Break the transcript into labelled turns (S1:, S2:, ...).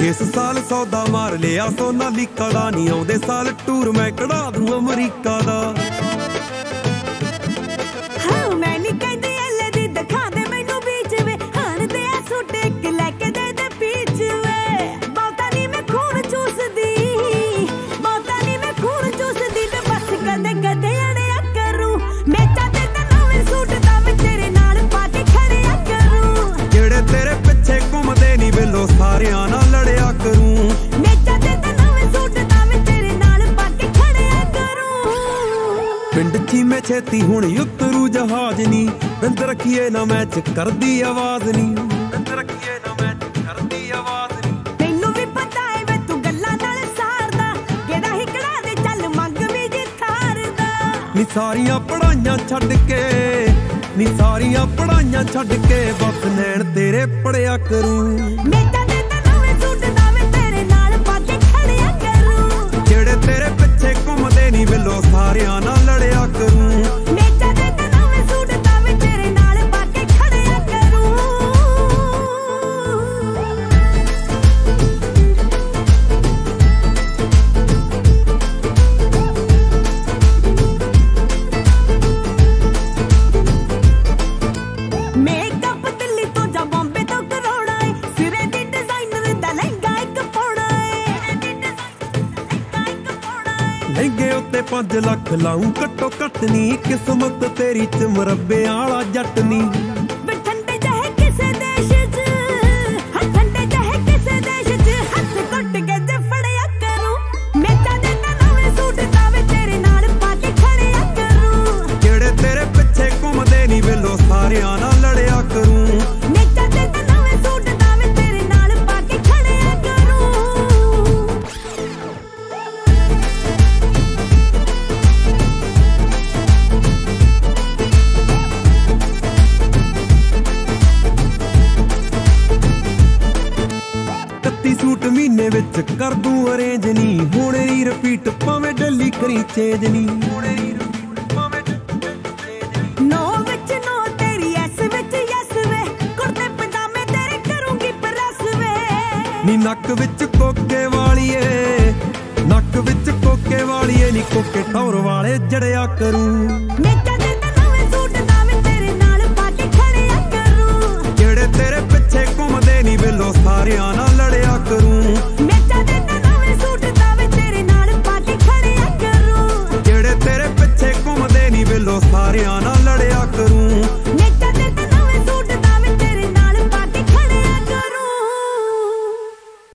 S1: इस साल सौदा मार लिया सोनालिका दा, नहीं आउंदे साल टूर मैं कढ़ा दूं अमरीका दा। सारियां नाल लड़िया करूं, पिंड ची मैं छेती हुण उतरू जहाज नी, बिंद रखिए ना मैच करदी आवाज नी, बिंद रखिए ना मैच करदी आवाज नी।
S2: मैनू भी पता है वे तू गल्लां नाल सारदा, केड़ा ही कड़ा दे चल मंग भी जे थारदा।
S1: नी सारियां पढ़ाइयां छड्ड के, नी सारियां पढ़ाइयां छड्ड के, बस नैन तेरे पढ़िया करूं। तेरे पिछे घूमदे नी बिलो सारियां नाल लड़िया करूं। लहंगे उत्ते 5 लाख लाऊं घट्टो घट नी, किस्मत तेरी च मुरब्बे आला जट नी।
S2: ठंडे जहे किसे देश च, ठंडे जहे किसे देश च, हथ घुट के जे फड़िया करूं। मेचा दे नवे सूट तावे तेरे नाल पाके खड़िया करूं।
S1: जेड़े तेरे पिछे घूमदे नी बिलो सारियां नाल लड़िया करूं।
S2: मेचा दे नवे सूट तावे तेरे नाल पाके खड़िया करूं।
S1: सूट महीने विच कर दूं अरेंज नी, हुण नी रिपीट भावें डेली करी चेंज नी।
S2: नो विच नो तेरी एस विच यस वे, कुर्ते पजामे तेरे करूंगी प्रेस वे।
S1: नी नक विच कोके वालीए, नक विच कोके वालीए, नी कोके टौर वाले जड़िया करूं।
S2: मेचा दे नवे सूट तावे तेरे नाल पाके खड़िया करूं।
S1: जेड़े तेरे पिछे घूमदे नी बिलो सारियां नाल